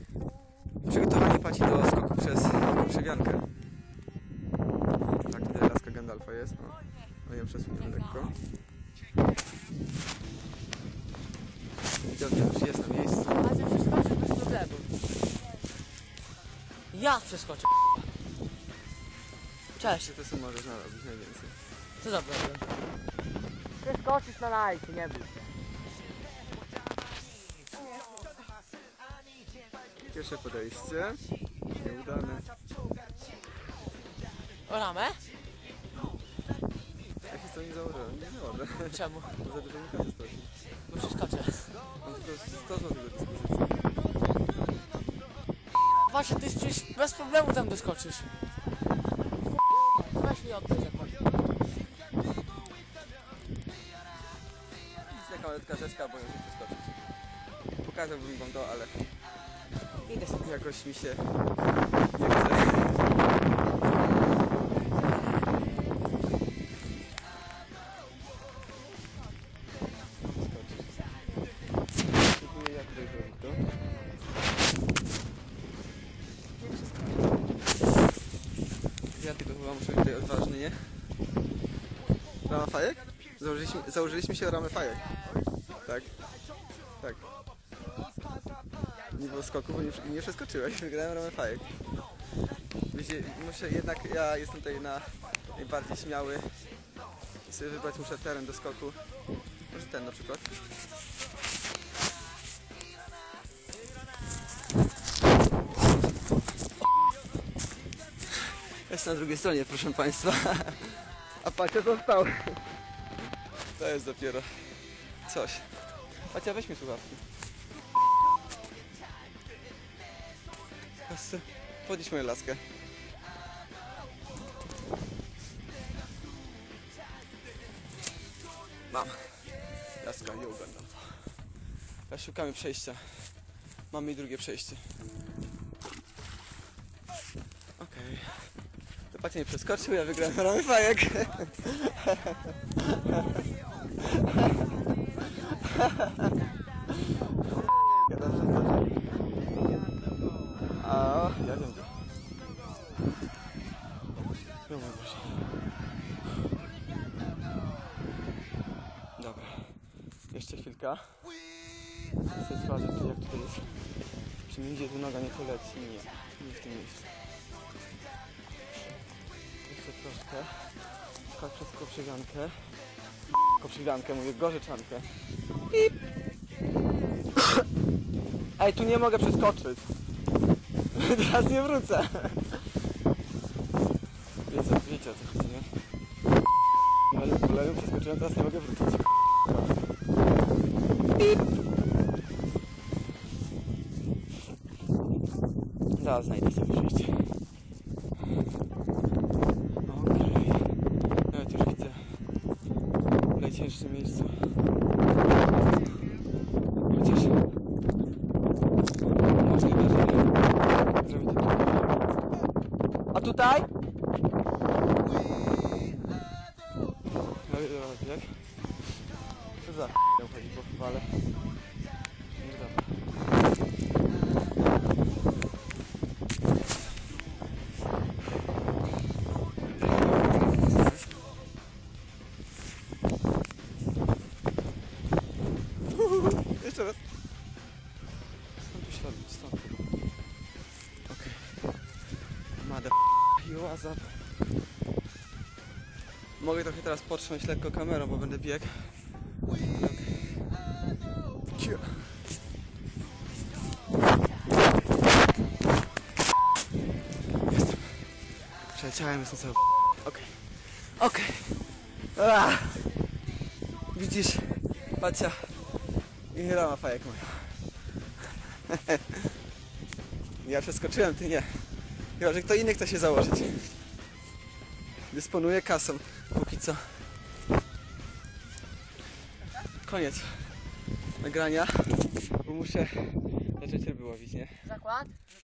Przygotowanie paci do skoku przez krzywiankę. Tak, tutaj laska Gandalfa jest. No ją przesuniemy lekko. Piotr już jest na miejscu. A ty przeskoczysz bez problemu. Ja przeskoczę. Cześć. Czy to co możesz narobić najwięcej? Co za problem? Przeskoczysz na lajcie, nie bój się. Pierwsze podejście. Nieudane. O ramę? Ja się z tą nie założyłem. Nie założę. Czemu? Bo za dużo mi kasy stoi. Bo przeskoczę. Mam tylko 100 zł do dyspozycji. Właśnie, ty przecież bez problemu tam doskoczysz. Weź mi oddaj zakład. Taka maletka rzeczka, bo ją się przeskoczyć. Pokazałbym wam to, ale Idę sobie. jakoś mi się nie chce. Spróbuję ja tutaj zrobić to. Ja tylko chyba muszę być tutaj odważny, nie? Rama fajek? Założyliśmy się o ramę fajek. Tak. Tak. Nie było skoku, bo nie przeskoczyłeś. Wygrałem ramę fajek. Wiecie, ja jestem tutaj najbardziej śmiały. I sobie wybrać muszę teren do skoku. Może ten na przykład. Jest na drugiej stronie, proszę państwa. A Pacia został. To jest dopiero coś. Pacia, weź mi słuchawki. Podnieś moją laskę. Mam. Laska i oglądam. Teraz szukamy przejścia. Mamy i drugie przejście. Okej. To Pacia nie przeskoczył, ja wygrałem ramy fajek. A, ja wiem to. No mój Boże. Dobra. Jeszcze chwilka. Chcę sprawdzić, jak tutaj jest. Czy mi idzie tu noga nie poleci? Nie. Nie w tym miejscu. Jeszcze troszkę. Skok przez koprzywiankę. Koprzywiankę, mówię, gorzyczankę. Pip. Ej, tu nie mogę przeskoczyć. Teraz nie wrócę. Wiecie o co chodzi, nie? Ale kolejną przeskoczyłem, teraz nie mogę wrócić. Pip. Zaraz znajdę sobie przejście. Okej. Nawet już widzę w najcięższym miejscu. Chociaż możliwe, że zrobię to tutaj. A tutaj? No jak? Co za chodzi po chwale? No dobra. Jeszcze raz. Skąd tu ślad? Stąd. Okej. Mada i łazap. Mogę trochę teraz potrząść lekko kamerą, bo będę biegł. Jestem. Przeleciałem, jestem cały. Okej. Okej. Widzisz? Pacia. I rama fajek moja. Ja przeskoczyłem, ty nie. Chyba, że kto inny chce się założyć. Dysponuję kasą. Póki co. Koniec nagrania. Bo muszę zacząć ryby łowić, nie? Zakład?